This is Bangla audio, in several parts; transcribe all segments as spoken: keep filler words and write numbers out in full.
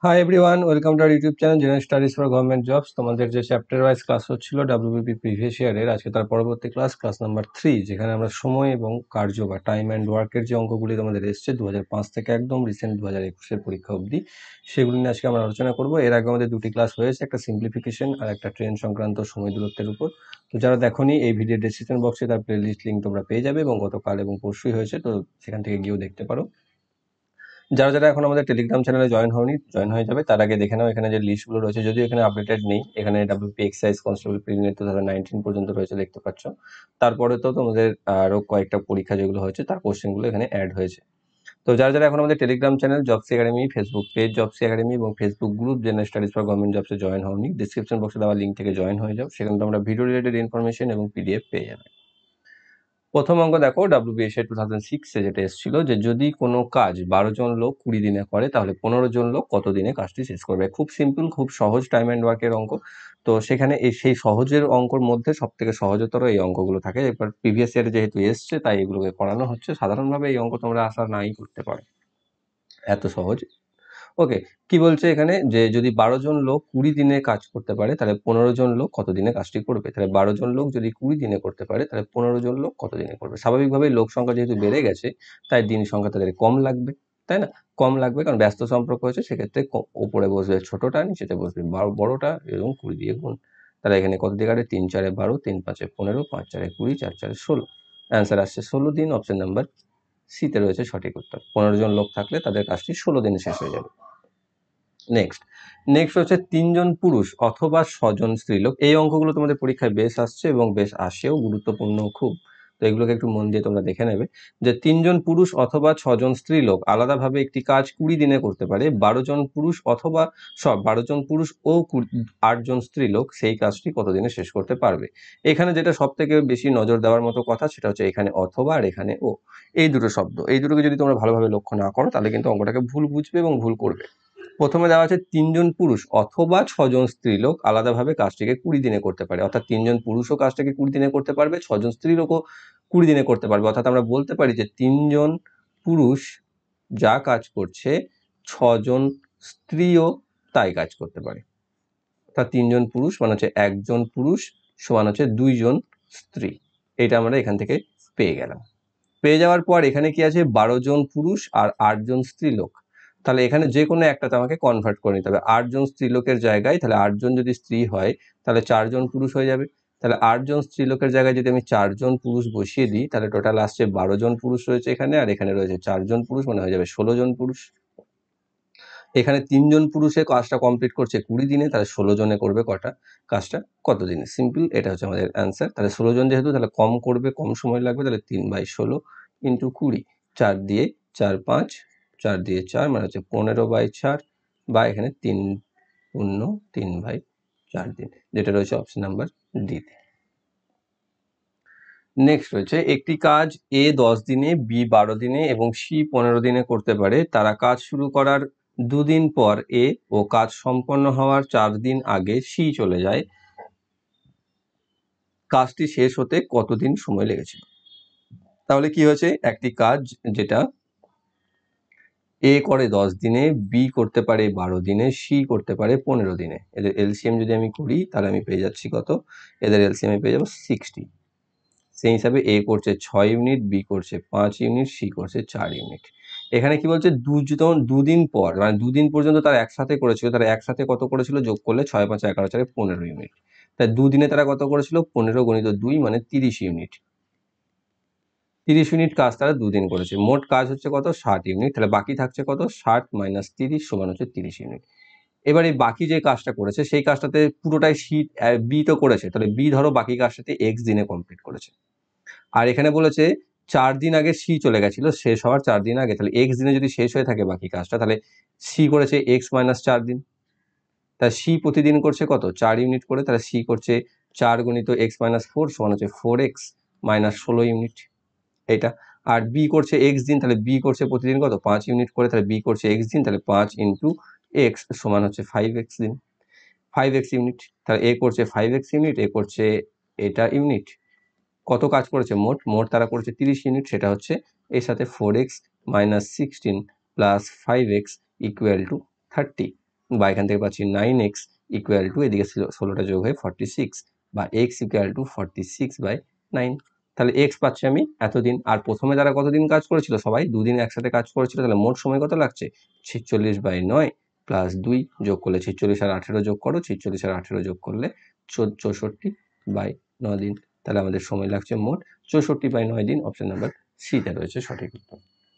High everyone, welcome to our YouTube channel general studies for government jobs. তোমাদের যে চ্যাপ্টার ওয়াইজ ক্লাস হচ্ছিল ডাব্লিউবিপি প্রিভিয়াস ইয়ারের, আজকে তার পরবর্তী ক্লাস ক্লাস নাম্বার থ্রি, যেখানে আমরা সময় এবং কার্য বা টাইম অ্যান্ড ওয়ার্কের যে অঙ্কগুলি তোমাদের এসছে দু হাজার পাঁচ থেকে একদম রিসেন্ট দু হাজার একুশের পরীক্ষা অবধি, সেগুলি নিয়ে আজকে আমরা আলোচনা করবো। এর আগে আমাদের দুটি ক্লাস হয়েছে, একটা সিম্পলিফিকেশন আর একটা ট্রেন সংক্রান্ত সময় দূরত্বের উপর। তো যারা দেখোনি, এই ভিডিও ডেসক্রিপশন বক্সে তার প্লেলিস্ট লিঙ্ক তোমরা পেয়ে যাবে, এবং গতকাল এবং পরশুই হয়েছে, তো সেখান থেকে গিয়েও দেখতে পারো। যারা যারা এখন আমাদের টেলিগ্রাম চ্যানেলে জয়েন হয়নি, জয়েন হয়ে যাবে। তার আগে দেখে নাও এখানে যে লিস্টগুলো রয়েছে, যদিও এখানে আপডেটেড নেই, এখানে WP excise constable preliminary two thousand nineteen পর্যন্ত রয়েছে, দেখতে পাচ্ছ। তারপরে তো তোমাদের আরও কয়েকটা পরীক্ষা যেগুলো হয়েছে তার কোশ্চেনগুলো এখানে অ্যাড হয়েছে। তো যারা যারা এখন আমাদের Telegram channel jobs academy, Facebook page jobs academy এবং Facebook group general studies for government জবসে জয়েন হওনি, ডিসক্রিপশন বক্সে দেওয়া লিঙ্ক থেকে জয়েন হয়ে যাও। সেখানে তোমরা ভিডিও রিলেটেড ইনফরমেশন এবং পিডিএফ পেয়ে যাবে। প্রথম অঙ্ক দেখো, ডাব্লিউবিএসএ টু থাউজেন্ড সিক্সে যেটা এসেছিল, যে যদি কোনো কাজ বারো জন লোক কুড়ি দিনে করে, তাহলে পনেরো জন লোক কত দিনে কাজটি শেষ করবে। খুব সিম্পল, খুব সহজ টাইম অ্যান্ড ওয়ার্কের অঙ্ক। তো সেখানে এই সেই সহজের অঙ্কর মধ্যে সব থেকে সহজতর এই অঙ্কগুলো থাকে। এবার প্রিভিয়াস ইয়ারে যেহেতু এসছে, তাই এগুলোকে করানো হচ্ছে। সাধারণভাবে এই অঙ্ক তোমরা আশা নাই করতে পারো, এত সহজ। ওকে, কি বলছে এখানে, যে যদি বারো জন লোক কুড়ি দিনে কাজ করতে পারে, তাহলে পনেরো জন লোক কত দিনে কাজটি করবে। তাহলে বারো জন লোক যদি কুড়ি দিনে করতে পারে, তাহলে পনেরো জন লোক কত দিনে করবে। স্বাভাবিকভাবেই লোক সংখ্যা যেহেতু বেড়ে গেছে, তাই দিন সংখ্যা তাদের কম লাগবে, তাই না? কম লাগবে, কারণ ব্যস্ত সম্পর্ক হচ্ছে। সেক্ষেত্রে ওপরে বসবে ছোটটা, নিচেতে বসবে বড়টা, এবং কুড়ি দিয়ে গুণ। তাহলে এখানে কত দিয়ে কাটে, তিন চারে বারো, তিন পাঁচে পনেরো, পাঁচ চারে কুড়ি, চার চারে ষোলো। অ্যান্সার আসছে ষোলো দিন। অপশন নাম্বার সিতে রয়েছে সঠিক উত্তর। পনেরো জন লোক থাকলে তাদের কাজটি ষোলো দিনে শেষ হয়ে যাবে। নেক্সট নেক্সট হচ্ছে তিনজন পুরুষ অথবা ছজন স্ত্রীলোক। এই অঙ্কগুলো তোমাদের পরীক্ষায় বেশ আসছে এবং বেশ আসেও, গুরুত্বপূর্ণ খুব। তো এগুলোকে একটু মন দিয়ে তোমরা দেখে নেবে, যে তিনজন পুরুষ অথবা ছজন স্ত্রীলোক আলাদাভাবে একটি কাজ কুড়ি দিনে করতে পারে। বারো জন পুরুষ অথবা সব বারো জন পুরুষ ও আটজন স্ত্রীলোক সেই কাজটি কত দিনে শেষ করতে পারবে। এখানে যেটা সব থেকে বেশি নজর দেওয়ার মতো কথা, সেটা হচ্ছে এখানে অথবা আর এখানে ও, এই দুটো শব্দ। এই দুটোকে যদি তোমরা ভালোভাবে লক্ষ্য না করো, তাহলে কিন্তু অঙ্কটাকে ভুল বুঝবে এবং ভুল করবে। প্রথমে দেওয়া আছে তিনজন পুরুষ অথবা ছজন স্ত্রীলোক আলাদাভাবে কাজটিকে কুড়ি দিনে করতে পারে। অর্থাৎ তিনজন পুরুষও কাজটাকে কুড়ি দিনে করতে পারবে, ছজন স্ত্রীলোকও কুড়ি দিনে করতে পারবে। অর্থাৎ আমরা বলতে পারি যে তিনজন পুরুষ যা কাজ করছে, ছজন স্ত্রীও তাই কাজ করতে পারে। অর্থাৎ তিনজন পুরুষ মানে হচ্ছে একজন পুরুষ সমান হচ্ছে দুইজন স্ত্রী। এটা আমরা এখান থেকে পেয়ে গেলাম। পেয়ে যাওয়ার পর এখানে কি আছে, বারো জন পুরুষ আর আটজন স্ত্রীলোক। তাহলে এখানে যে কোনো একটাতে আমাকে কনভার্ট করে নিতে হবে। আটজন স্ত্রীলোকের জায়গায়, তাহলে আটজন যদি স্ত্রী হয়, তাহলে চারজন পুরুষ হয়ে যাবে। তাহলে আটজন স্ত্রীলোকের জায়গায় যদি আমি চারজন পুরুষ বসিয়ে দিই, তাহলে টোটাল আসছে বারো জন পুরুষ রয়েছে এখানে, আর এখানে রয়েছে চারজন পুরুষ, মানে হয়ে যাবে ষোলো জন পুরুষ। এখানে তিনজন পুরুষে কাজটা কমপ্লিট করছে কুড়ি দিনে, তাহলে ষোলো জনে করবে কটা কাজটা, কত দিনে। সিম্পল, এটা হচ্ছে আমাদের অ্যান্সার। তাহলে ষোলো জন যেহেতু, তাহলে কম করবে, কম সময় লাগবে। তাহলে তিন বাই ষোলো ইন্টু কুড়ি, চার দিয়ে চার পাঁচ, চার দিয়ে চার, মানে হচ্ছে পনেরো বাই চার, বা এখানে তিন শূন্য তিন বাই চার দিন, যেটা রয়েছে অপশন নাম্বার ডিতে। নেক্সট রয়েছে, একটি কাজ এ দশ দিনে, বি বারো দিনে এবং সি পনেরো দিনে করতে পারে। তারা কাজ শুরু করার দুদিন পর এ ও কাজ সম্পন্ন হওয়ার চার দিন আগে সি চলে যায়। কাজটি শেষ হতে কতদিন সময় লেগেছিল। তাহলে কি হয়েছে, একটি কাজ যেটা এ করে দশ দিনে, বি করতে পারে বারো দিনে, সি করতে পারে পনেরো দিনে। এদের এলসিএম যদি আমি করি, তাহলে আমি পেয়ে যাচ্ছি কত, এদের এলসিএম এ পেয়ে যাবো সিক্সটি। সেই হিসাবে এ করছে ছয় ইউনিট, বি করছে পাঁচ ইউনিট, সি করছে চার ইউনিট। এখানে কি বলছে, দুজন দুদিন পর, মানে দুদিন পর্যন্ত তারা একসাথে করেছিল। তারা একসাথে কত করেছিল, যোগ করলে ছয় পাঁচ এগারো চারে পনেরো ইউনিট। তাই দুদিনে তারা কত করেছিল, পনেরো গণিত দুই মানে তিরিশ ইউনিট। তিরিশ ইউনিট কাজ তারা দুদিন করেছে। মোট কাজ হচ্ছে কত, ষাট ইউনিট। তাহলে বাকি থাকছে কত, ষাট মাইনাস তিরিশ সমান হচ্ছে তিরিশ ইউনিট। এবার এই বাকি যে কাজটা করেছে, সেই কাজটাতে পুরোটাই সি বি তো করেছে, তাহলে বি ধরো বাকি কাজটাতে এক্স দিনে কমপ্লিট করেছে। আর এখানে বলেছে চার দিন আগে সি চলে গেছিল, শেষ হওয়ার চার দিন আগে। তাহলে এক্স দিনে যদি শেষ হয়ে থাকে বাকি কাজটা, তাহলে সি করেছে এক্স মাইনাস চার দিন। তাই সি প্রতিদিন করছে কত, চার ইউনিট করে। তাহলে সি করছে চার গণিত এক্স মাইনাস ফোর সমান হচ্ছে ফোর এক্স মাইনাস ষোলো ইউনিট, এটা। আর বি করছে এক্স দিন, তাহলে বি করছে প্রতিদিন কত, পাঁচ ইউনিট করে। তাহলে বি করছে এক্স দিন, তাহলে পাঁচ ইন্টু এক্স সমান হচ্ছে ফাইভ এক্স দিন, ফাইভ এক্স ইউনিট। তাহলে এ করছে ফাইভ এক্স ইউনিট, এ করছে এটা ইউনিট। কত কাজ করেছে, মোট মোট তারা করেছে তিরিশ ইউনিট। সেটা হচ্ছে এর সাথে four x minus sixteen plus five x equal to thirty. বা এখান থেকে পাচ্ছি নাইন এক্স ইকুয়াল টু এদিকে ষোলোটা যোগ হয়ে ফর্টি সিক্স বা x equal to forty six by nine. তাহলে এক্স পাচ্ছি আমি এতদিন, আর প্রথমে তারা কতদিন কাজ করেছিল, সবাই দুদিন একসাথে কাজ করেছিল, তাহলে মোট সময় কত লাগছে ছেচল্লিশ বাই নয় প্লাস দুই যোগ করলে ছেচল্লিশ আর আঠেরো যোগ করো, ছেচল্লিশ আর আঠেরো যোগ করলে চৌষট্টি বাই নয় দিন। তাহলে আমাদের সময় লাগছে মোট চৌষট্টি বাই নয় দিন। অপশন নাম্বার সিটা রয়েছে সঠিক উত্তর।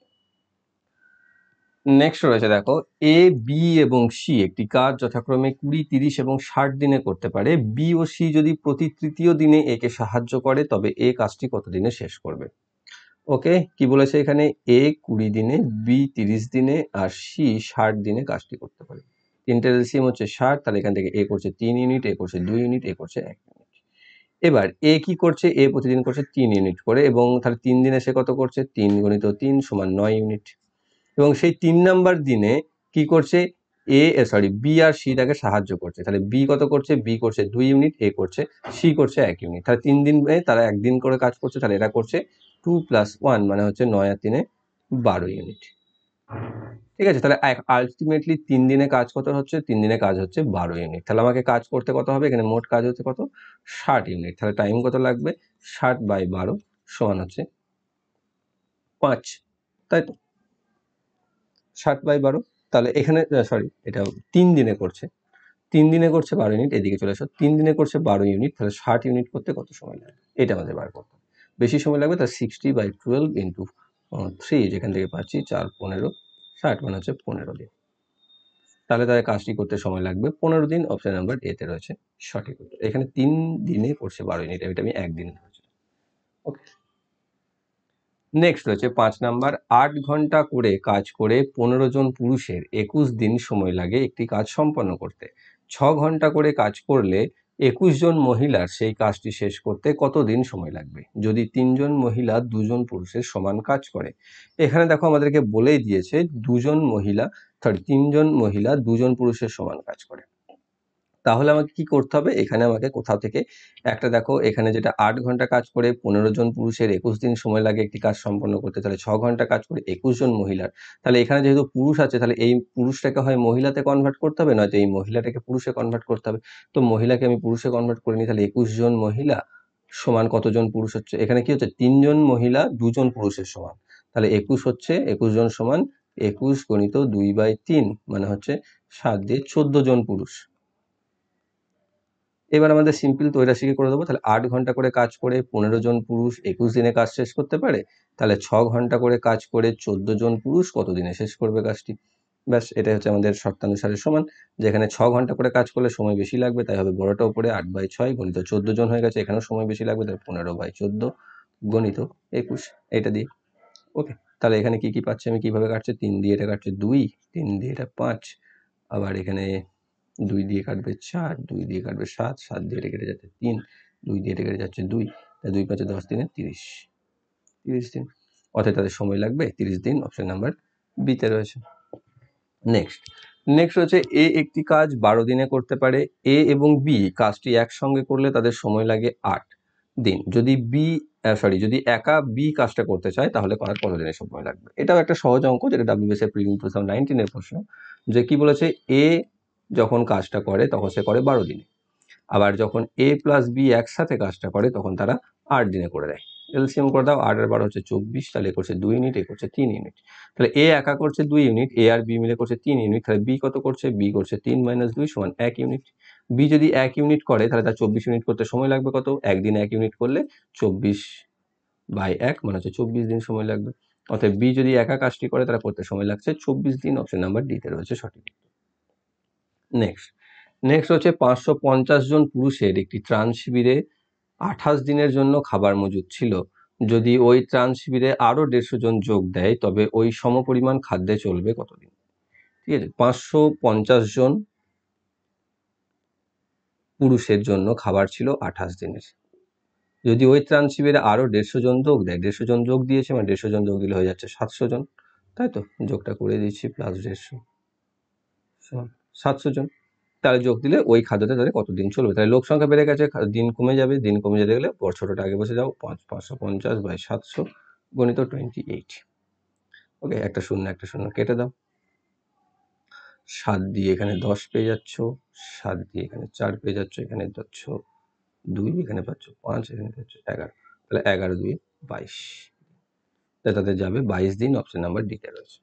নেক্সট রয়েছে দেখো, এ বি এবং সি একটি কাজ যথাক্রমে কুড়ি তিরিশ এবং ষাট দিনে করতে পারে। বি ও সি যদি প্রতি তৃতীয় দিনে এ কে সাহায্য করে তবে এ কাজটি কত দিনে শেষ করবে। ওকে, কি বলেছে এখানে, এ কুড়ি দিনে, বি তিরিশ দিনে আর সি ষাট দিনে কাজটি করতে পারে। তিনটে এলসিএম হচ্ছে ষাট, তাহলে এখান থেকে এ করছে তিন ইউনিট, এ করছে দুই ইউনিট, এ করছে এক ইউনিট। এবার এ কি করছে, এ প্রতিদিন করছে তিন ইউনিট করে, এবং তাহলে তিন দিনে সে কত করছে, তিন গণিত তিন সমান নয় ইউনিট। এবং সেই তিন নাম্বার দিনে কি করছে, এ সরি বি আর সি তাকে সাহায্য করছে, তাহলে বি কত করছে, বি করছে দুই ইউনিট, এ করছে সি করছে এক ইউনিট, তাহলে তিন দিন তারা একদিন করে কাজ করছে, তাহলে এটা করছে টু প্লাস ওয়ান মানে হচ্ছে নয় আর তিনে বারো ইউনিট। ঠিক আছে, তাহলে আলটিমেটলি তিন দিনে কাজ কত হচ্ছে, তিন দিনে কাজ হচ্ছে বারো ইউনিট। তাহলে আমাকে কাজ করতে কত হবে, এখানে মোট কাজ হচ্ছে কত, ষাট ইউনিট। তাহলে টাইম কত লাগবে, ষাট বাই বারো সমান হচ্ছে পাঁচ, তাই তো, ষাট বাই বারো। তাহলে এখানে সরি এটা তিন দিনে করছে, তিন দিনে করছে বারো ইউনিট, এদিকে চলে আসো, তিন দিনে করছে বারো ইউনিট, তাহলে ষাট ইউনিট করতে কত সময় লাগবে, এটা আমাদের বার করতে হবে। বেশি সময় লাগবে, তাহলে sixty by twelve into three, যেখান থেকে পাচ্ছি চার পনেরো ষাট মানে হচ্ছে পনেরো দিন। তাহলে তাদের কাজটি করতে সময় লাগবে পনেরো দিন। অপশন নাম্বার এতে রয়েছে সঠিক উত্তর। এখানে তিন দিনে করছে বারো ইউনিট, এটা আমি একদিন ধরেছি। ওকে, নেক্সট রয়েছে পাঁচ নাম্বার, আট ঘন্টা করে কাজ করে পনেরো জন পুরুষের একুশ দিন সময় লাগে একটি কাজ সম্পন্ন করতে। ছ ঘন্টা করে কাজ করলে একুশ জন মহিলার সেই কাজটি শেষ করতে কত দিন সময় লাগবে যদি তিনজন মহিলা দুজন পুরুষের সমান কাজ করে। এখানে দেখো আমাদেরকে বলেই দিয়েছে দুজন মহিলা সরি তিনজন মহিলা দুজন পুরুষের সমান কাজ করে। তাহলে আমাকে কি করতে হবে, এখানে আমাকে কোথাও থেকে একটা দেখো, এখানে যেটা আট ঘন্টা কাজ করে পনেরো জন পুরুষের একুশ দিন সময় লাগে একটি কাজ সম্পন্ন করতে, তাহলে ছ ঘন্টা কাজ করে একুশ জন মহিলার, তাহলে এখানে যেহেতু পুরুষ আছে তাহলে এই পুরুষটাকে হয় মহিলাতে কনভার্ট করতে হবে, নয়তো এই মহিলাটাকে পুরুষে কনভার্ট করতে হবে। তো মহিলাকে আমি পুরুষে কনভার্ট করে নিই, তাহলে একুশ জন মহিলা সমান কতজন পুরুষ হচ্ছে, এখানে কি হচ্ছে তিনজন মহিলা দুজন পুরুষের সমান, তাহলে একুশ হচ্ছে একুশ জন সমান একুশ গণিত দুই বাই তিন মানে হচ্ছে সাত দিয়ে চোদ্দ জন পুরুষ। এবার আমাদের সিম্পল তৈরাশিকে করে দেবো, তাহলে আট ঘন্টা করে কাজ করে পনেরো জন পুরুষ একুশ দিনে কাজ শেষ করতে পারে, তাহলে ছ ঘন্টা করে কাজ করে চোদ্দ জন পুরুষ কত দিনে শেষ করবে কাজটি। ব্যাস, এটাই হচ্ছে আমাদের শর্তানুসারে সমান, যেখানে ছ ঘন্টা করে কাজ করলে সময় বেশি লাগবে, তাই হবে বড়টা উপরে আট বাই ছয় গণিত চোদ্দ জন হয়ে গেছে, এখানেও সময় বেশি লাগবে, তাই পনেরো বাই চোদ্দ গণিত একুশ, এটা দিয়ে। ওকে, তাহলে এখানে কি কি পাচ্ছি আমি, কিভাবে কাটছে, তিন দিয়ে এটা কাটছে দুই, তিন দিয়ে এটা পাঁচ, আবার এখানে দুই দিয়ে কাটবে চার, দুই দিয়ে কাটবে সাত, সাত দিয়ে এটা কেটে যাচ্ছে তিন, দুই দিয়ে এটা কেটে যাচ্ছে দুই, দুই পাঁচে দশ দিনে তিরিশ, তিরিশ দিন, অর্থাৎ তাদের সময় লাগবে তিরিশ দিন। অপশন নাম্বার বিতে রয়েছে। নেক্সট নেক্সট হচ্ছে এ একটি কাজ বারো দিনে করতে পারে, এ এবং বি কাজটি একসঙ্গে করলে তাদের সময় লাগে আট দিন। যদি বি সরি যদি একা বি কাজটা করতে চায় তাহলে করার কত দিনের সময় লাগবে। এটাও একটা সহজ অঙ্ক, যেটা ডাব্লিউবিএস এর প্রিলিম টু থাউজেন্ড নাইনটিনের প্রশ্ন, যে কি বলেছে, এ যখন কাজটা করে তখন সে করে বারো দিনে, আবার যখন এ প্লাস বি একসাথে কাজটা করে তখন তারা আট দিনে করে দেয়। এলসিএম করে দাও, আট আর বারো হচ্ছে চব্বিশ, তাহলে করছে দুই ইউনিট, এ করছে তিন ইউনিট, তাহলে এ একা করছে দুই ইউনিট, এ আর বি মিলে করছে তিন ইউনিট, তাহলে বি কত করছে, বি করছে তিন মাইনাস দুই সমান এক ইউনিট। বি যদি এক ইউনিট করে তাহলে তার চব্বিশ ইউনিট করতে সময় লাগবে কত, একদিন এক ইউনিট করলে চব্বিশ বাই এক মানে হচ্ছে চব্বিশ দিন সময় লাগবে। অর্থাৎ বি যদি একা কাজটি করে তারা করতে সময় লাগছে চব্বিশ দিন। অপশন নাম্বার ডিতে রয়েছে সঠিক। নেক্সট নেক্সট হচ্ছে পাঁচশো পঞ্চাশ জন পুরুষের একটি ত্রাণ শিবিরে আঠাশ দিনের জন্য খাবার মজুদ ছিল। যদি ওই ত্রাণ শিবিরে আরো দেড়শো জন যোগ দেয় তবে ওই সমপরিমাণ খাদ্যে চলবে কতদিন। ঠিক আছে, পাঁচশো পঞ্চাশ জন পুরুষের জন্য খাবার ছিল আঠাশ দিনের, যদি ওই ত্রাণ শিবিরে আরো দেড়শো জন যোগ দেয়, দেড়শো জন যোগ দিয়েছে মানে দেড়শো জন যোগ দিলে হয়ে যাচ্ছে সাতশো জন, তাই তো, যোগটা করে দিচ্ছি, প্লাস দেড়শো সাতশো জন, তাহলে যোগ দিলে ওই খাদ্যটা তাহলে কতদিন চলবে। তাহলে লোক সংখ্যা বেড়ে গেছে, দিন কমে যাবে, দিন কমে যেতে গেলে ছোটটা আগে বসে যাও, পাঁচ পাঁচশো পঞ্চাশ বাই সাতশো গণিত টোয়েন্টি এইট। ওকে, একটা শূন্য একটা শূন্য কেটে দাও, সাত দিয়ে এখানে দশ পেয়ে যাচ্ছ, সাত দিয়ে এখানে চার পেয়ে যাচ্ছ, এখানে পাচ্ছ দুই, এখানে পাচ্ছ পাঁচ, এখানে পাচ্ছ এগারো, তাহলে এগারো দুই বাইশ, তাদের যাবে বাইশ দিন। অপশন নাম্বার ডিতে রয়েছে।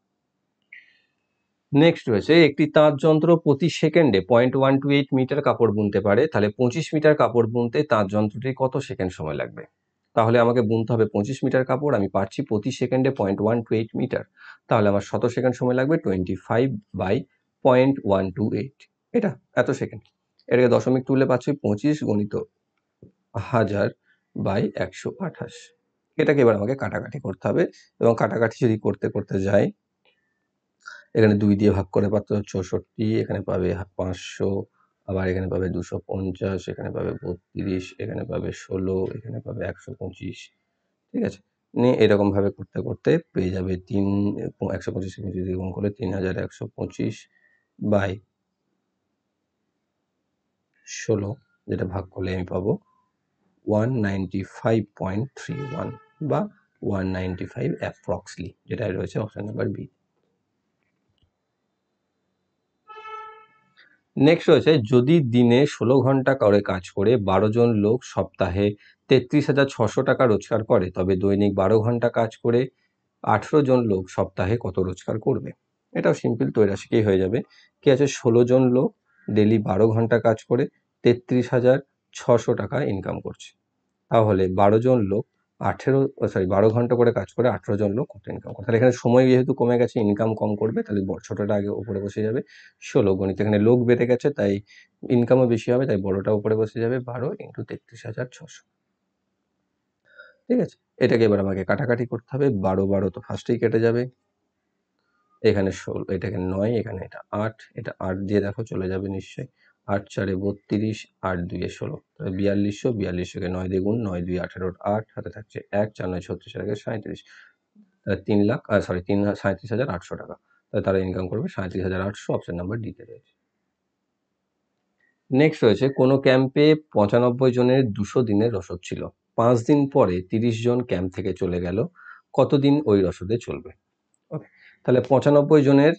নেক্সট রয়েছে একটি তাঁত যন্ত্র প্রতি সেকেন্ডে point one two eight metre কাপড় বুনতে পারে, তাহলে পঁচিশ মিটার কাপড় বুনতে তাঁত যন্ত্রটি কত সেকেন্ড সময় লাগবে? তাহলে আমাকে বুনতে হবে পঁচিশ মিটার কাপড়, আমি পাচ্ছি প্রতি সেকেন্ডে point one two eight metre, তাহলে আমার শত সেকেন্ড সময় লাগবে twenty five by point one two eight, এটা এত সেকেন্ড। এটাকে দশমিক তুললে পাচ্ছি পঁচিশ গণিত হাজার বাই একশো আঠাশ। এটাকে এবার আমাকে কাটাকাটি করতে হবে, এবং কাটাকাটি যদি করতে করতে যাই, এখানে দুই দিয়ে ভাগ করে পাচ্ছ চৌষট্টি, এখানে পাবে পাঁচশো, আবার এখানে পাবে দুশো পঞ্চাশ, এখানে পাবে বত্রিশ, এখানে পাবে ষোলো, এখানে পাবে একশো পঁচিশ। ঠিক আছে, নিয়ে এরকমভাবে করতে করতে পেয়ে যাবে তিন, একশো পঁচিশ পঁচিশ গুণ করলে তিন হাজার একশো পঁচিশ বাই ষোলো, যেটা ভাগ করলে আমি পাবো one ninety five point three one বা ওয়ান নাইনটি ফাইভ অ্যাপ্রক্সলি, যেটা রয়েছে অপশন নাম্বার বি। নেক্সট রয়েছে যদি দিনে ষোলো ঘন্টা করে কাজ করে বারো জন লোক সপ্তাহে তেত্রিশ হাজার ছশো টাকা রোজগার করে, তবে দৈনিক বারো ঘন্টা কাজ করে আঠেরো জন লোক সপ্তাহে কত রোজগার করবে? এটাও সিম্পল, ত্রৈরাশিকেই হয়ে যাবে। কি আছে, ষোলো জন লোক ডেলি বারো ঘন্টা কাজ করে তেত্রিশ হাজার ছশো টাকা ইনকাম করছে, তাহলে বারো জন লোক আঠেরো সরি বারো ঘন্টা করে কাজ করে আঠেরো জন লোক কত ইনকাম করে? তাহলে এখানে সময় যেহেতু কমে গেছে, ইনকাম কম করবে, তাহলে ছোটটা আগে উপরে বসে যাবে। ষোলো গণিত এখানে লোক বেড়ে গেছে, তাই ইনকামও বেশি হবে, তাই বড়টা উপরে বসে যাবে, বারো ইন্টু তেত্রিশ হাজার ছশো। ঠিক আছে, এটাকে এবার আমাকে কাটাকাটি করতে হবে। বারো বারো তো ফার্স্টেই কেটে যাবে, এখানে ষোলো, এটাকে নয়, এখানে এটা আট, এটা আট দিয়ে দেখো চলে যাবে নিশ্চয়ই, আট চারে বত্রিশ, আট দুইয়ে ষোলো, তাহলে বিয়াল্লিশশো, বিয়াল্লিশশোকে নয় দিয়ে গুণ, নয় দুই আঠেরোর আট, হাতে থাকছে এক, চার নয় ছত্রিশ, আগে সাঁত্রিশ, তাহলে তিন লাখ সরি তিন সাঁত্রিশ হাজার আটশো টাকা, তাহলে তারা ইনকাম করবে সাঁত্রিশ হাজার আটশো, অপশন নাম্বার ডিতে রয়েছে। নেক্সট রয়েছে কোনো ক্যাম্পে পঁচানব্বই জনের দুশো দিনের রসদ ছিল, পাঁচ দিন পরে তিরিশ জন ক্যাম্প থেকে চলে গেল, কতদিন ওই রসদে চলবে? ওকে, তাহলে পঁচানব্বই জনের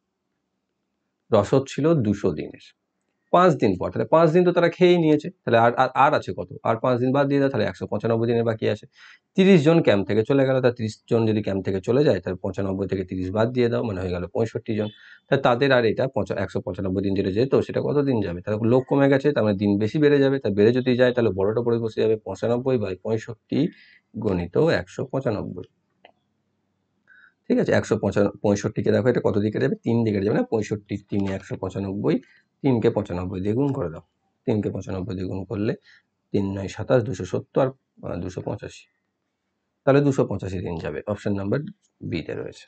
রসদ ছিল দুশো দিনের, পাঁচ দিন পর, তাহলে পাঁচ দিন তো তারা খেয়েই নিয়েছে, তাহলে আর আর আছে কত, আর পাঁচ দিন বাদ দিয়ে দাও, তাহলে একশো পঁচানব্বই দিনের বাকি আছে। তিরিশ জন ক্যাম্প থেকে চলে গেল, তা তিরিশ জন যদি ক্যাম্প থেকে চলে যায়, তাহলে পঁচানব্বই থেকে তিরিশ বাদ দিয়ে দাও, মানে হয়ে গেল পঁয়ষট্টি জন, তাহলে তাদের আর এটা একশো পঁচানব্বই দিন যেটা যেত সেটা কত দিন যাবে? তাহলে লোক কমে গেছে, তার মানে দিন বেশি বেড়ে যাবে, তা বেড়ে যদি যায় তাহলে বড়টা পড়ে বসে যাবে পঁচানব্বই বাই পঁয়ষট্টি গণিত একশো পঁচানব্বই। ঠিক আছে, একশো পঁয়ষট্টিকে দেখো এটা কত দিকে যাবে, তিন দিকে যাবে না, পঁয়ষট্টি তিন একশো পঁচানব্বই, তিনকে পঁচানব্বই দিয়ে গুণ করে দাও, তিনকে পঁচানব্বই দিয়ে গুণ করলে তিন নয় সাতাশ, দুশো সত্তর আর দুশো পঁচাশি, তাহলে দুশো পঁচাশি দিন যাবে, অপশন নাম্বার বিতে রয়েছে।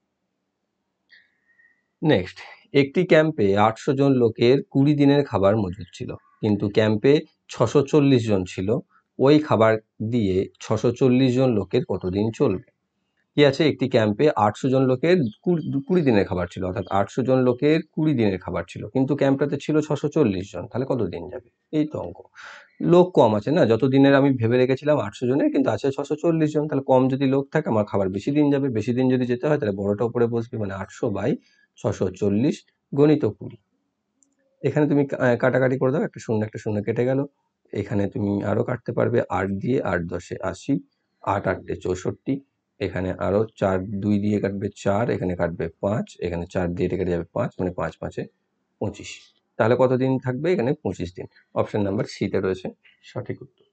নেক্সট, একটি ক্যাম্পে আটশো জন লোকের কুড়ি দিনের খাবার মজুদ ছিল, কিন্তু ক্যাম্পে ছশো চল্লিশ জন ছিল, ওই খাবার দিয়ে ছশো চল্লিশ জন লোকের কতদিন চলবে? কি আছে, একটি ক্যাম্পে আটশো জন লোকের কুড়ি দিনের খাবার ছিল, অর্থাৎ আটশো জন লোকের কুড়ি দিনের খাবার ছিল, কিন্তু ক্যাম্পটাতে ছিল ছশো চল্লিশ জন, তাহলে কত দিন যাবে? এই তো অঙ্ক, লোক কম আছে না, যত দিনের আমি ভেবে রেখেছিলাম আটশো জনের, কিন্তু আছে ছশো চল্লিশ জন, তাহলে কম যদি লোক থাকে আমার খাবার বেশি দিন যাবে, বেশি দিন যদি যেতে হয় তাহলে বড়টা উপরে বসবে, মানে আটশো বাই ছশো চল্লিশ গণিত কুড়ি। এখানে তুমি কাটাকাটি করে দাও, একটা শূন্য একটা শূন্য কেটে গেল, এখানে তুমি আরো কাটতে পারবে, আট দিয়ে, আট দশে আশি, আট আটটে চৌষট্টি, এখানে আরো চার দুই দিয়ে কাটবে চার, এখানে কাটবে পাঁচ, এখানে চার দিয়ে কেটে যাবে পাঁচ, মানে পাঁচ পাঁচে পঁচিশ, তাহলে কতদিন থাকবে? এখানে পঁচিশ দিন, অপশন নাম্বার সিতে রয়েছে সঠিক উত্তর।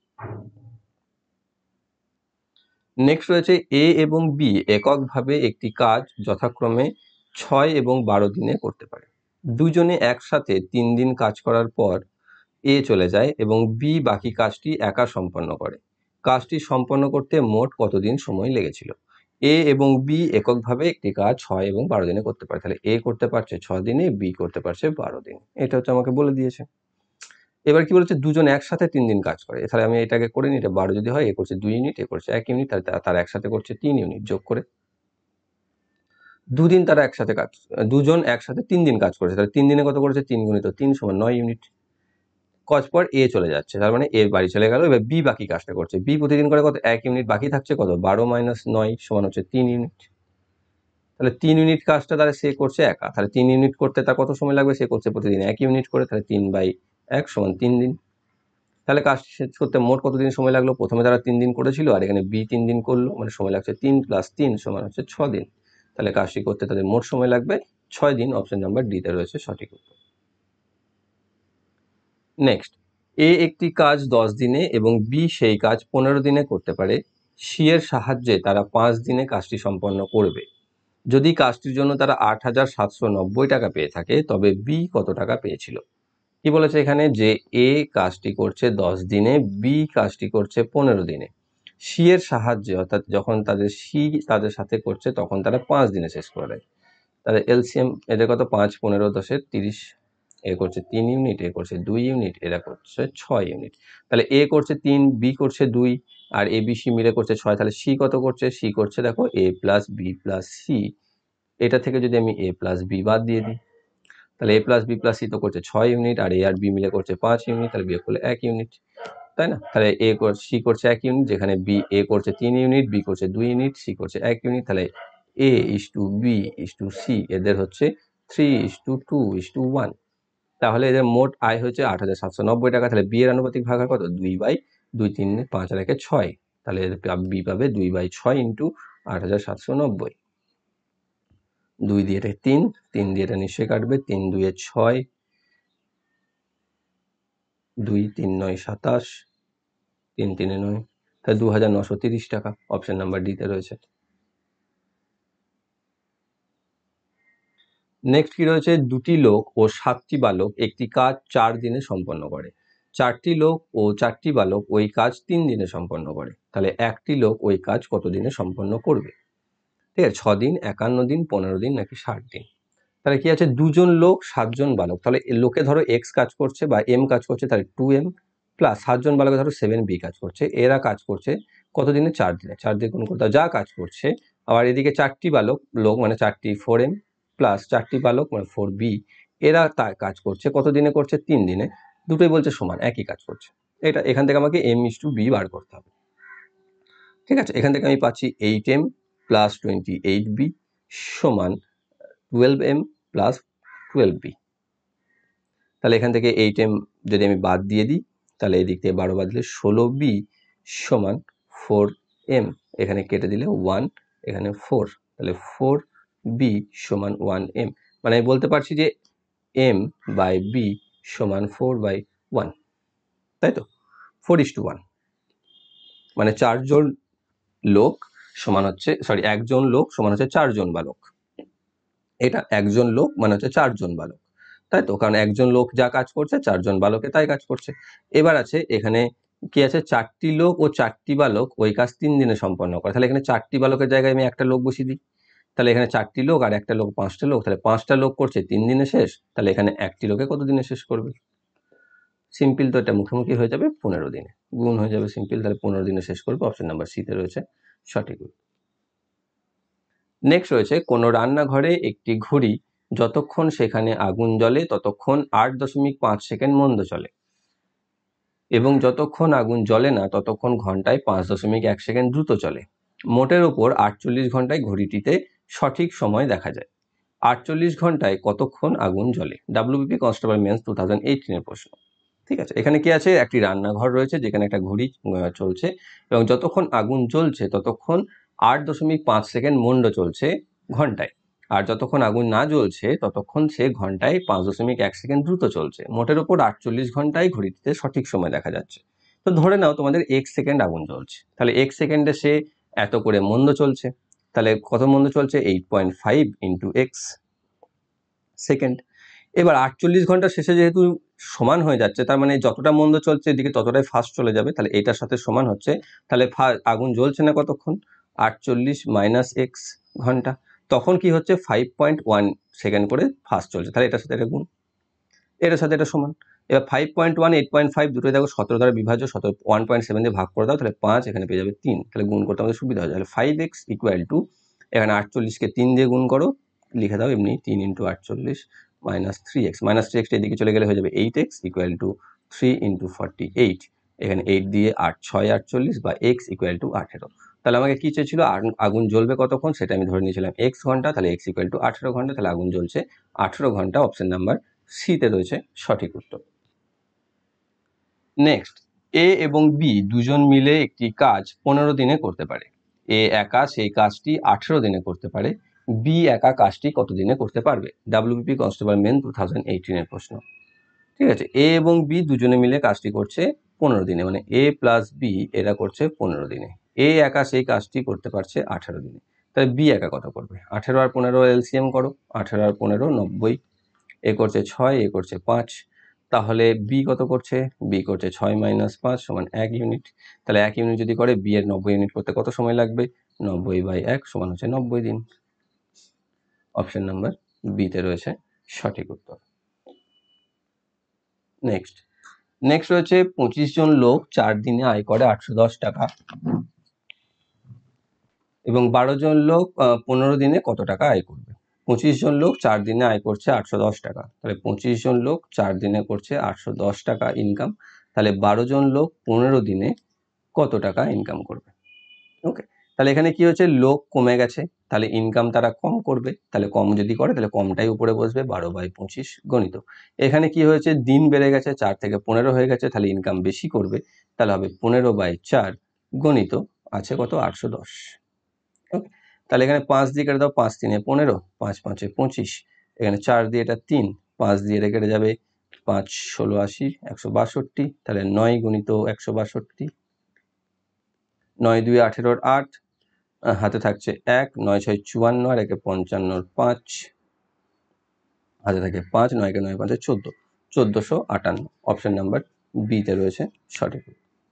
নেক্সট রয়েছে এ এবং বি এককভাবে একটি কাজ যথাক্রমে ছয় এবং বারো দিনে করতে পারে, দুজনে একসাথে তিন দিন কাজ করার পর এ চলে যায় এবং বি বাকি কাজটি একা সম্পন্ন করে, কাজটি সম্পন্ন করতে মোট কতদিন সময় লেগেছিল? এ এবং বি এককভাবে একটি কাজ ছয় এবং বারো দিনে করতে পারে, তাহলে এ করতে পারছে ছ দিনে, বি করতে পারছে বারো দিনে, এটা হচ্ছে আমাকে বলে দিয়েছে। এবার কি বলেছে, দুজন একসাথে তিন দিন কাজ করে, তাহলে আমি এটাকে করে নিই, এটা বারো যদি হয়, এ করছে দুই ইউনিট, এ করছে এক ইউনিট, তাহলে তারা একসাথে করছে তিন ইউনিট, যোগ করে দুদিন তারা একসাথে কাজ, দুজন একসাথে তিন দিন কাজ করেছে, তাহলে তিন দিনে কত করেছে, তিন গুণিত তিন সমান নয় ইউনিট, কাজ পর এ চলে যাচ্ছে, তার মানে এ বাড়ি চলে গেল, এবার বি বাকি কাজটা করছে, বি প্রতিদিন করে কত, এক ইউনিট, বাকি থাকছে কত, বারো মাইনাস নয় সমান হচ্ছে তিন ইউনিট, তাহলে তিন ইউনিট কাজটা তাহলে সে করছে একা, তাহলে তিন ইউনিট করতে তার কত সময় লাগবে, সে করছে প্রতিদিন এক ইউনিট করে, তাহলে তিন বাই এক সমান তিন দিন। তাহলে কাজটি শেষ করতে মোট কতদিন সময় লাগলো, প্রথমে তারা তিন দিন করেছিল আর এখানে বি তিন দিন করলো, মানে সময় লাগছে তিন প্লাস তিন সমান হচ্ছে ছ দিন। তাহলে কাজটি করতে তাদের মোট সময় লাগবে ছয় দিন। অপশন নাম্বার ডি তে রয়েছে সঠিক উত্তর। নেক্সট, এ একটি কাজ দশ দিনে এবং বি সেই কাজ পনেরো দিনে করতে পারে। সি এর সাহায্যে তারা পাঁচ দিনে কাজটি সম্পন্ন করবে। যদি কাজটির জন্য তারা আট হাজার সাতশো নব্বই টাকা পেয়ে থাকে, তবে বি কত টাকা পেয়েছিল। কি বলেছে এখানে, যে এ কাজটি করছে দশ দিনে, বি কাজটি করছে পনেরো দিনে। সি এর সাহায্যে, অর্থাৎ যখন তাদের সি তাদের সাথে করছে তখন তারা পাঁচ দিনে শেষ করে দেয়। তাহলে এলসিএম এদের কত, পাঁচ পনেরো দশের তিরিশ। এ করছে তিন ইউনিট, এ করছে দুই ইউনিট, এরা করছে ছয় ইউনিট। তাহলে এ করছে তিন, বি করছে দুই, আর এ বি সি মিলে করছে ছয়। তাহলে সি কত করছে, সি করছে দেখো A plus B plus C. এটা থেকে যদি আমি এ প্লাস বি বাদ দিয়ে দিই, তাহলে A plus B plus C তো করছে ছয় ইউনিট, আর এ আর বি মিলে করছে পাঁচ ইউনিট, তাহলে বিয়োগ করলে এক ইউনিট, তাই না। তাহলে এ সি করছে এক ইউনিট, যেখানে বি এ করছে তিন ইউনিট, বি করছে দুই ইউনিট, সি করছে এক ইউনিট। তাহলে A is to B is to C এদের হচ্ছে three is to two two is to. Two এদের মোট আয় হচ্ছে আট হাজার সাতশো নব্বই টাকা। তাহলে বি এর আনুপাতিক ভাগ হয় কত, দুই বাই দুই, তিন পাঁচ আর একে ছয়। তাহলে বি পাবে দুই বাই ছয় ইন্টু আট হাজার সাতশো নব্বই। দুই দিয়ে এটা তিন, তিন দিয়ে এটা নিশ্চয়ই কাটবে, তিন দুইয়ে ছয়, দুই তিন নয় সাতাশ, তিন তিনে নয়, তাহলে দু হাজার নশো তিরিশ টাকা। অপশন নাম্বার ডিতে রয়েছে। নেক্সট কি রয়েছে, দুটি লোক ও সাতটি বালক একটি কাজ চার দিনে সম্পন্ন করে। চারটি লোক ও চারটি বালক ওই কাজ তিন দিনে সম্পন্ন করে। তাহলে একটি লোক ওই কাজ কত দিনে সম্পন্ন করবে। ঠিক আছে, ছ দিন, একান্ন দিন, পনেরো দিন নাকি ষাট দিন। তাহলে কি আছে, দুজন লোক সাতজন বালক। তাহলে লোকে ধরো এক্স কাজ করছে বা এম কাজ করছে, তাহলে টু এম প্লাস সাতজন বালকে ধরো সেভেন বি কাজ করছে। এরা কাজ করছে কত দিনে, চার দিনে। চার দিয়ে গুণ করতে যা কাজ করছে, আবার এদিকে চারটি বালক লোক মানে চারটি ফোর এম প্লাস চারটি বালক মানে ফোর বি, এরা তা কাজ করছে কত দিনে করছে, তিন দিনে। দুটোই বলছে সমান, একই কাজ করছে। এটা এখান থেকে আমাকে এম ইস টু বি বার করতে হবে। ঠিক আছে, এখান থেকে আমি পাচ্ছি eight M plus twenty eight B সমান twelve M plus twelve B. তাহলে এখান থেকে এইট এম যদি আমি বাদ দিয়ে দিই, তাহলে এই দিক থেকে বারো বাদ দিলে ষোলো বি সমান ফোর এম। এখানে কেটে দিলে ওয়ান, এখানে ফোর, তাহলে ফোর বি সমান ওয়ান এম। মানে আমি বলতে পারছি যে এম বাই বি সমান ফোর বাই ওয়ান, তাই তো, ফোর ইস টু ওয়ান। মানে চারজন লোক সমান হচ্ছে, সরি একজন লোক সমান হচ্ছে চারজন বালক। এটা একজন লোক মানে হচ্ছে চারজন বালক, তাই তো, কারণ একজন লোক যা কাজ করছে চারজন বালকে তাই কাজ করছে। এবার আছে এখানে কি আছে, চারটি লোক ও চারটি বালক ওই কাজ তিন দিনে সম্পন্ন করে। তাহলে এখানে চারটি বালকের জায়গায় আমি একটা লোক বসিয়ে দিই। তাহলে এখানে চারটি লোক আর একটা লোক পাঁচটা লোক, তাহলে পাঁচটা লোক করছে তিন দিনে শেষ। তাহলে এখানে একটি লোকে কত দিনে শেষ করবে, সিম্পল তো, এটা মুখোমুখি হয়ে যাবে, পনেরো দিনে গুণ হয়ে যাবে সিম্পল। তাহলে পনেরো দিনে শেষ করবে। অপশন নাম্বার সিতে রয়েছে সঠিক। নেক্সট রয়েছে, কোনো রান্নাঘরে একটি ঘড়ি যতক্ষণ সেখানে আগুন জ্বলে ততক্ষণ আট দশমিক পাঁচ সেকেন্ড মন্দ চলে, এবং যতক্ষণ আগুন জ্বলে না ততক্ষণ ঘন্টায় পাঁচ দশমিক এক সেকেন্ড দ্রুত চলে। মোটের ওপর আটচল্লিশ ঘন্টায় ঘড়িটিতে সঠিক সময় দেখা যায়। আটচল্লিশ ঘন্টায় কতক্ষণ আগুন জ্বলে। WBP constable mains two thousand এইটিনের প্রশ্ন। ঠিক আছে, এখানে কি আছে, একটি রান্নাঘর রয়েছে যেখানে একটা ঘড়ি চলছে, এবং যতক্ষণ আগুন জ্বলছে ততক্ষণ আট দশমিক পাঁচ সেকেন্ড মন্ড চলছে ঘন্টায়, আর যতক্ষণ আগুন না জ্বলছে ততক্ষণ সে ঘন্টায় পাঁচ দশমিক এক সেকেন্ড দ্রুত চলছে। মোটের ওপর আটচল্লিশ ঘন্টায় ঘড়িটিতে সঠিক সময় দেখা যাচ্ছে। তো ধরে নাও তোমাদের এক সেকেন্ড আগুন জ্বলছে, তাহলে এক সেকেন্ডে সে এত করে মন্দ চলছে। তাহলে কত মন্দ চলছে, eight point five into X second. এবার আটচল্লিশ ঘন্টা শেষে যেহেতু সমান হয়ে যাচ্ছে, তার মানে যতটা মন্দ চলছে এদিকে ততটাই ফাস্ট চলে যাবে। তাহলে এটার সাথে সমান হচ্ছে, তাহলে আগুন জ্বলছে না কতক্ষণ, আটচল্লিশ মাইনাস এক্স ঘন্টা, তখন কি হচ্ছে ফাইভ পয়েন্ট ওয়ান সেকেন্ড করে ফাস্ট চলছে। তাহলে এটার সাথে এটা গুণ, এটার সাথে এটা সমান। এবার five point one eight point five দুটোই দেখো সতেরো দ্বারা বিভাজ্য, সতেরো ওয়ান পয়েন্ট সেভেন দিয়ে ভাগ করে দাও, তাহলে পাঁচ, এখানে পেয়ে যাবে তিন, তাহলে গুণ করতে আমাদের সুবিধা হয়। তাহলে ফাইভ এক্স ইকুয়াল টু, এখানে আটচল্লিশকে তিন দিয়ে গুণ করো, লিখে দাও এমনি, তিন ইন্টু আটচল্লিশ minus three X, minus three এক্সটা এদিকে চলে গেলে হয়ে যাবে eight X equal to three into forty eight, এখানে এইট দিয়ে আট ছয় আটচল্লিশ বা এক্স ইকুয়াল টু আঠেরো। তাহলে আমাকে কি চেয়েছিল, আগুন জ্বলবে কতক্ষণ, সেটা আমি ধরে নিয়েছিলাম এক্স ঘন্টা, তাহলে এক্স ইকুয়াল টু আঠেরো ঘন্টা, তাহলে আগুন জ্বলছে আঠেরো ঘন্টা, অপশন নাম্বার সিতে রয়েছে সঠিক উত্তর। নেক্সট, এ এবং বি দুজন মিলে একটি কাজ পনেরো দিনে করতে পারে। এ একা সেই কাজটি আঠেরো দিনে করতে পারে, বি একা কাজটি কত দিনে করতে পারবে? WBP constable men two thousand eighteen এর প্রশ্ন। ঠিক আছে, এ এবং বি দুজনে মিলে কাজটি করছে পনেরো দিনে, মানে এ প্লাস বি এরা করছে পনেরো দিনে। এ একা সেই কাজটি করতে পারছে আঠেরো দিনে, তাহলে বি একা কত করবে? আঠেরো আর পনেরো এলসিএম করো, আঠেরো আর পনেরো নব্বই, এ করছে ছয়, এ করছে পাঁচ, তাহলে বি কত করছে? বি করছে ছয় মাইনাস পাঁচ সমান এক ইউনিট, তাহলে এক ইউনিট যদি করে বি এর নব্বই ইউনিট করতে কত সময় লাগবে? নব্বই বাই এক সমান হচ্ছে নব্বই দিন। অপশন নাম্বার বিতে রয়েছে সঠিক উত্তর। নেক্সট নেক্সট রয়েছে পঁচিশ জন লোক চার দিনে আয় করে আটশো দশ টাকা এবং বারো জন লোক পনেরো দিনে কত টাকা আয় করবে? পঁচিশ জন লোক চার দিনে আয় করছে আটশো দশ টাকা, তাহলে পঁচিশ জন লোক চার দিনে করছে আটশো দশ টাকা ইনকাম, তাহলে বারো জন লোক পনেরো দিনে কত টাকা ইনকাম করবে? ওকে, তাহলে এখানে কি হচ্ছে, লোক কমে গেছে, তাহলে ইনকাম তারা কম করবে, তাহলে কম যদি করে তাহলে কমটাই উপরে বসবে, বারো বাই পঁচিশ গণিত। এখানে কি হয়েছে, দিন বেড়ে গেছে, চার থেকে পনেরো হয়ে গেছে, তাহলে ইনকাম বেশি করবে, তাহলে হবে পনেরো বাই চার গণিত আছে কত, আটশো দশ। ওকে, তাহলে এখানে পাঁচ দিয়ে কেটে দাও, পাঁচ তিনে পনেরো, পাঁচ পাঁচে পঁচিশ, এখানে চার দিয়ে এটা তিন, পাঁচ দিয়ে এটা কেটে যাবে, পাঁচ ষোলো আশি, একশো বাষট্টি, তাহলে নয় গুণিত একশো বাষট্টি, নয় দুই আঠেরোর আট, হাতে থাকছে এক, নয় ছয় চুয়ান্ন, আর একে পঞ্চান্নর পাঁচ, হাতে থাকে পাঁচ, নয়কে নয় পাঁচে চোদ্দ, চোদ্দশো আটান্ন, অপশন নাম্বার বিতে রয়েছে সঠিক।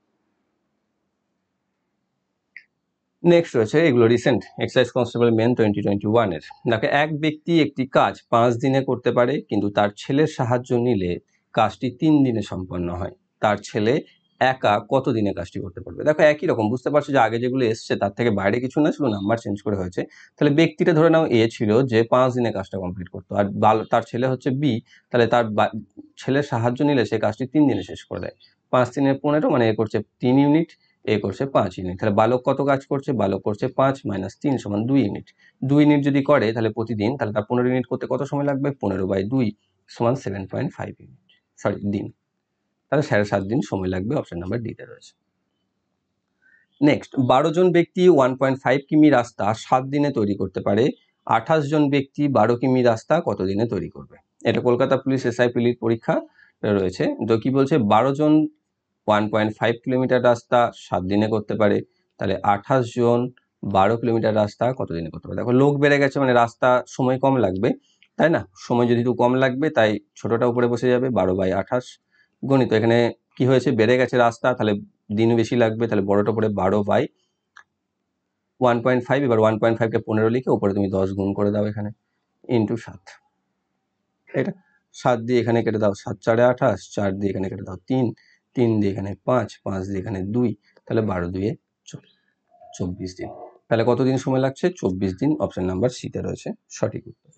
নেক্সট রয়েছে, এগুলো recent excise constable men twenty twenty ওয়ানের। দেখো, এক ব্যক্তি একটি কাজ পাঁচ দিনে করতে পারে, কিন্তু তার ছেলের সাহায্য নিলে কাজটি তিন দিনে সম্পন্ন হয়। তার ছেলে একা কত দিনে কাজটি করতে পারবে? দেখো একই রকম, বুঝতে পারছো যে আগে যেগুলো এসছে তার থেকে বাইরে কিছু না, শুধু নাম্বার চেঞ্জ করে হয়েছে। তাহলে ব্যক্তিটা ধরে নাও এ ছিল, যে পাঁচ দিনে কাজটা কমপ্লিট করতো, আর তার ছেলে হচ্ছে বি, তাহলে তার ছেলের সাহায্য নিলে সে কাজটি তিন দিনে শেষ করে দেয়। পাঁচ দিনে পনেরো, মানে এ করছে তিন ইউনিট, এ করছে পাঁচ ইউনিট, তাহলে বালক কত কাজ করছে? বালক করছে পাঁচ মাইনাস তিন সমান দুই ইউনিট। দুই ইউনিট যদি করে তাহলে প্রতিদিন, তাহলে তার পনেরো ইউনিট করতে কত সময় লাগবে? পনেরো বাই দুই সমান seven point five unit, sorry দিন, তাহলে সাড়ে সাত দিন সময় লাগবে, অপশন নাম্বার ডিতে রয়েছে। নেক্সট, বারো জন ব্যক্তি ওয়ান পয়েন্ট ফাইভ কিমি রাস্তা সাত দিনে তৈরি করতে পারে, আঠাশ জন ব্যক্তি বারো কিমি রাস্তা কত দিনে তৈরি করবে? এটা কলকাতা পুলিশ এসআই পিলির পরীক্ষা রয়েছে, তো কি বলছে, বারো জন ওয়ান পয়েন্ট ফাইভ কিলোমিটার রাস্তা সাত দিনে করতে পারে, তাহলে আঠাশ জন বারো কিলোমিটার রাস্তা কত দিনে করতে পারে? দেখো লোক বেড়ে গেছে, মানে রাস্তা সময় কম লাগবে, তাই না? সময় যদি একটু কম লাগবে, তাই ছোটটা উপরে বসে যাবে, বারো বাই আঠাশ গণিত। এখানে কি হয়েছে, বেড়ে গেছে রাস্তা, তাহলে দিন বেশি লাগবে, তাহলে বড়টা উপরে বারো বাই ওয়ান পয়েন্ট ফাইভ, এবার ওয়ান পয়েন্ট ফাইভকে পনেরো লিখে উপরে তুমি দশ গুণ করে দাও, এখানে ইন্টু সাত, এটা সাত দিয়ে এখানে কেটে দাও, সাত চারে আঠাশ, চার দিয়ে এখানে কেটে দাও তিন, তিন দিয়ে এখানে পাঁচ, পাঁচ দিয়ে এখানে দুই, তাহলে বারো দুয়ে চব্বিশ দিন। তাহলে কতদিন সময় লাগছে? চব্বিশ দিন, অপশন নাম্বার সিতে রয়েছে সঠিক উত্তর।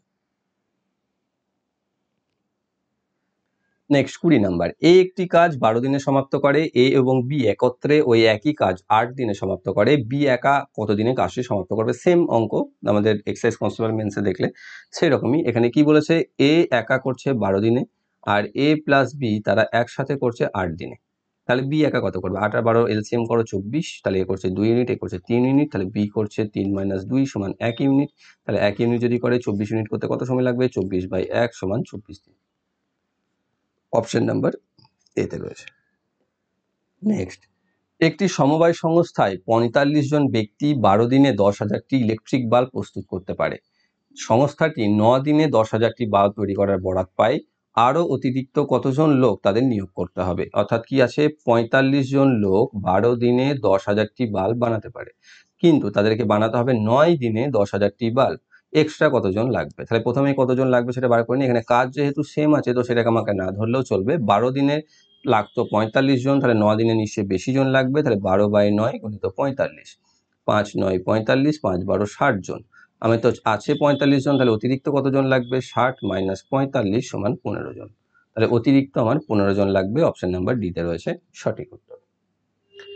নেক্সট কুড়ি নাম্বার, এ একটি কাজ বারো দিনে সমাপ্ত করে, এ এবং বি একত্রে ওই একই কাজ আট দিনে সমাপ্ত করে, বি একা কত দিনে কাজটি সমাপ্ত করবে? সেম অঙ্ক আমাদের এক্সাইজ কনস্টেবল মেন্সে দেখলে সেই রকমই। এখানে কি বলেছে, এ একা করছে বারো দিনে, আর এ প্লাস বি তারা একসাথে করছে আট দিনে, তাহলে বি একা কত করবে? আট আর বারো এলসিএম করো চব্বিশ, তাহলে এ করছে দুই ইউনিট, এ করছে তিন ইউনিট, তাহলে বি করছে তিন মাইনাস দুই সমান এক ইউনিট, তাহলে এক ইউনিট যদি করে চব্বিশ ইউনিট করতে কত সময় লাগবে? চব্বিশ বাই এক সমান চব্বিশ দিন, অপশন নাম্বার এতে রয়েছে। নেক্সট, একটি সমবায় সংস্থায় পঁয়তাল্লিশ জন ব্যক্তি বারো দিনে দশ হাজারটি ইলেকট্রিক বাল্ব প্রস্তুত করতে পারে। সংস্থাটি ন দিনে দশ হাজারটি বাল্ব তৈরি করার বরাত পায়, আরও অতিরিক্ত কতজন লোক তাদের নিয়োগ করতে হবে? অর্থাৎ কি আছে, পঁয়তাল্লিশ জন লোক বারো দিনে দশ হাজারটি বাল্ব বানাতে পারে, কিন্তু তাদেরকে বানাতে হবে নয় দিনে দশ হাজারটি বাল্ব, এক্সট্রা কতজন লাগবে? তাহলে প্রথমে কতজন লাগবে সেটা বার করে নিই। এখানে কাজ যেহেতু সেম আছে, তো সেটাকে আমাকে না ধরলেও চলবে। বারো দিনে লাগতো পঁয়তাল্লিশ জন, তাহলে ন দিনে নিশ্চয়ই বেশি জন লাগবে, তাহলে বারো বাই নয় গুণিত পঁয়তাল্লিশ, পাঁচ নয় পঁয়তাল্লিশ, পাঁচ বারো ষাট জন, আমি তো আছে পঁয়তাল্লিশ জন, তাহলে অতিরিক্ত কতজন লাগবে? ষাট মাইনাস পঁয়তাল্লিশ সমান পনেরো জন, তাহলে অতিরিক্ত আমার পনেরো জন লাগবে, অপশন নাম্বার ডিতে রয়েছে সঠিক উত্তর।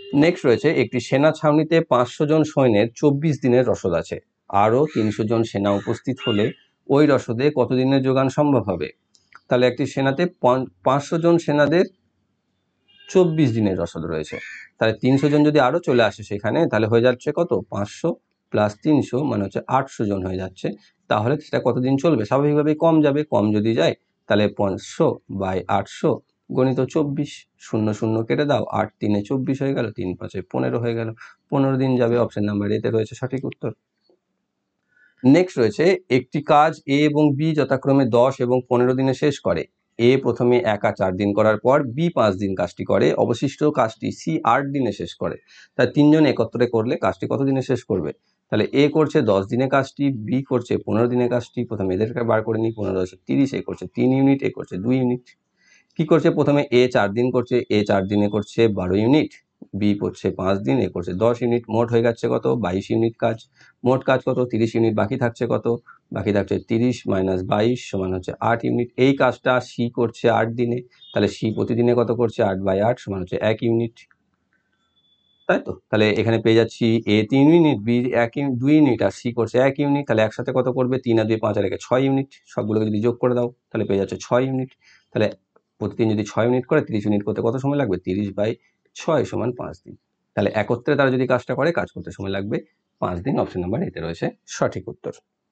নেক্সট রয়েছে একটি সেনা ছাউনিতে পাঁচশো জন সৈন্যের চব্বিশ দিনের রসদ আছে, আরও তিনশো জন সেনা উপস্থিত হলে ওই রসদে কতদিনের যোগান সম্ভব হবে? তাহলে একটি সেনাতে পাঁচশো জন সেনাদের চব্বিশ দিনের রসদ রয়েছে, তাহলে তিনশো জন যদি আরো চলে আসে সেখানে, তাহলে হয়ে যাচ্ছে কত? পাঁচশো প্লাস তিনশো মানে হচ্ছে আটশো জন হয়ে যাচ্ছে। তাহলে সেটা কতদিন চলবে? স্বাভাবিকভাবেই কম যাবে। কম যদি যায় তাহলে পাঁচশো বাই আটশো গণিত চব্বিশ, শূন্য শূন্য কেটে দাও, আট তিনে চব্বিশ হয়ে গেল, তিন পাঁচে পনেরো হয়ে গেল, পনেরো দিন যাবে। অপশন নাম্বার এতে রয়েছে সঠিক উত্তর। নেক্সট রয়েছে একটি কাজ এ এবং বি যথাক্রমে দশ এবং পনেরো দিনে শেষ করে। এ প্রথমে একা চার দিন করার পর বি পাঁচ দিন কাজটি করে, অবশিষ্ট কাজটি সি আট দিনে শেষ করে। তাই তিনজন একত্রে করলে কাজটি কত দিনে শেষ করবে? তাহলে এ করছে দশ দিনে কাজটি, বি করছে পনেরো দিনে কাজটি। প্রথমে এদেরকে বার করে নিই, পনেরো দশে তিরিশ, এ করছে তিন ইউনিট, এ করছে দুই ইউনিট। কি করছে? প্রথমে এ চার দিন করছে, এ চার দিনে করছে বারো ইউনিট, বি করছে পাঁচ দিন, এ করছে দশ ইউনিট। মোট হয়ে যাচ্ছে কত? বাইশ ইউনিট কাজ। মোট কাজ কত? তিরিশ ইউনিট। বাকি থাকছে কত? বাকি থাকছে তিরিশ মাইনাস বাইশ সমান হচ্ছে আট ইউনিট। এই কাজটা সি করছে আট দিনে, তাহলে সি প্রতিদিনে কত করছে? আট বাই আট সমান হচ্ছে এক ইউনিট, তাই তো? তাহলে এখানে পেয়ে যাচ্ছি এ তিন ইউনিট, বি এক দুই ইউনিট, আর সি করছে এক ইউনিট। তাহলে একসাথে কত করবে? তিন আর দুই পাঁচ আর একে ছয় ইউনিট। সবগুলোকে যদি যোগ করে দাও তাহলে পেয়ে যাচ্ছে ছয় ইউনিট। তাহলে প্রতিদিন যদি ছয় ইউনিট করে, তিরিশ ইউনিট করতে কত সময় লাগবে? তিরিশ বাই ছয় সমান পাঁচ দিন। তাহলে একত্রে তারা যদি কাজটা করে, কাজ করতে সময় লাগবে পাঁচ দিন। অপশন নাম্বার এতে রয়েছে সঠিক উত্তর।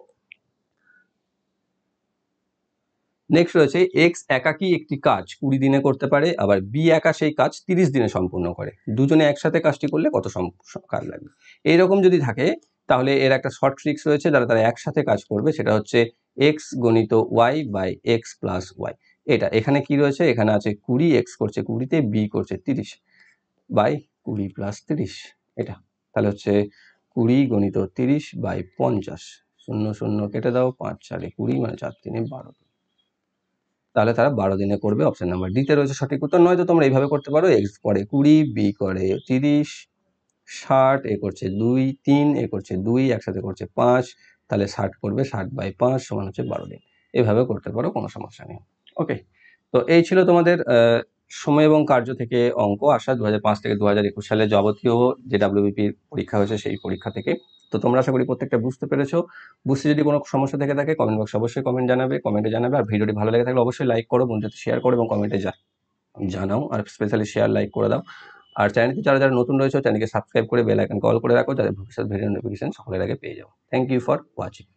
নেক্সট রয়েছে এক্স একাকী একটি কাজ কুড়ি দিনে করতে পারে, আবার বি একা সেই কাজ তিরিশ দিনে সম্পূর্ণ করে। দুজনে একসাথে কাজটি করলে কত কাজ লাগবে? এইরকম যদি থাকে তাহলে এর একটা শর্ট ট্রিক্স রয়েছে, যারা তারা একসাথে কাজ করবে। সেটা হচ্ছে এক্স গণিত Y by X plus Y. এটা এখানে কি রয়েছে? এখানে আছে কুড়ি, এক্স করছে কুড়িতে, বি করছে তিরিশ, বাই কুড়ি প্লাস তিরিশ। এটা তাহলে হচ্ছে কুড়ি গণিত তিরিশ বাই পঞ্চাশ, শূন্য শূন্য কেটে দাও, পাঁচ চারে কুড়ি মানে চার তিনে বারো। তাহলে তারা বারো দিনে করবে। অপশন নাম্বার ডিতে রয়েছে সঠিক উত্তর। নয়তো তোমরা এইভাবে করতে পারো, এক্স করে কুড়ি, বি করে তিরিশ, ষাট, এ করছে দুই তিন, এ করছে দুই, একসাথে করছে পাঁচ, তাহলে ষাট করবে ষাট বাই পাঁচ সমান হচ্ছে বারো দিন। এভাবে করতে পারো, কোনো সমস্যা নেই। ওকে, তো এই ছিল তোমাদের সময় এবং কার্য থেকে অঙ্ক আসা দু হাজার পাঁচ থেকে দু হাজার একুশ সালে যাবতীয় যে ডাব্লিউবিপির পরীক্ষা হয়েছে সেই পরীক্ষা থেকে। তো তোমরা আশা করি প্রত্যেকটা বুঝতে পেরেছো। বুঝতে যদি কোনো সমস্যা থেকে থাকে কমেন্ট বক্সে অবশ্যই কমেন্ট জানাবে, কমেন্টে জানাবে। আর ভিডিওটি ভালো লেগে থাকলে অবশ্যই লাইক করো, বন্ধুদের শেয়ার করো এবং কমেন্টে জানাও। আর স্পেশালি শেয়ার লাইক করে দাও। আর চ্যানেলটি যারা যারা নতুন রয়েছে চ্যানেলকে সাবস্ক্রাইব করে বেল আইকন কল করে রাখো, যাতে ভবিষ্যৎ ভিডিও নোটিফিকেশন সকলের আগে পেয়ে যাও। Thank you for watching.